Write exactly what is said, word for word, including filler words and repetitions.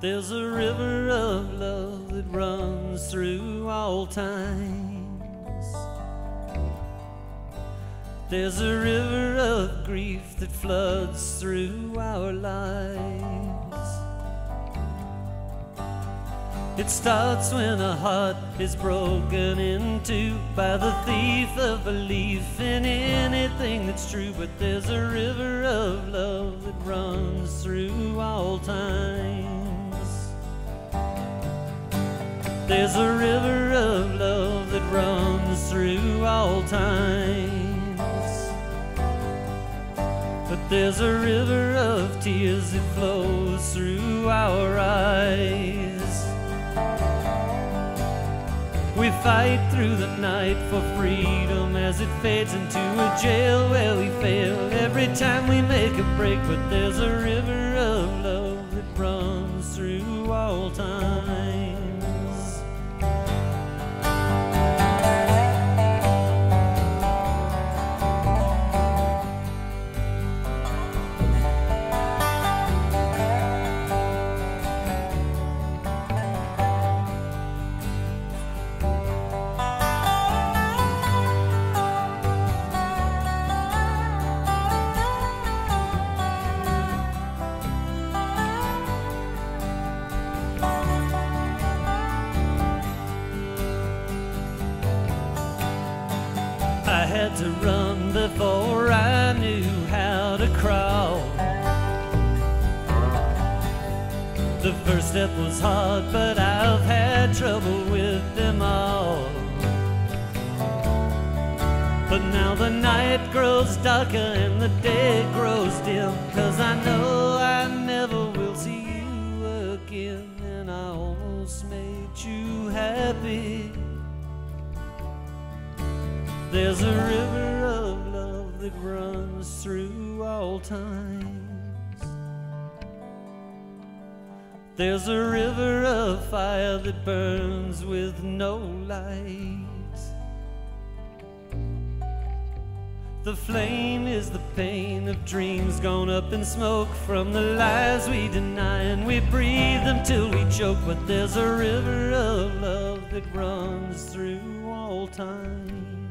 There's a river of love that runs through all times. There's a river of grief that floods through our lives. It starts when a heart is broken into by the thief of belief in anything that's true. But there's a river of love that runs through all times. There's a river of love that runs through all times. But there's a river of tears that flows through our eyes. We fight through the night for freedom as it fades into a jail where we fail every time we make a break. But there's a river of love that runs through all times. I had to run before I knew how to crawl. The first step was hard, but I've had trouble with them all. But now the night grows darker and the day grows dim, 'cause I know I never will see you again. And I almost made you happy. There's a river of love that runs through all times. There's a river of fire that burns with no light. The flame is the pain of dreams gone up in smoke from the lies we deny, and we breathe them till we choke. But there's a river of love that runs through all times.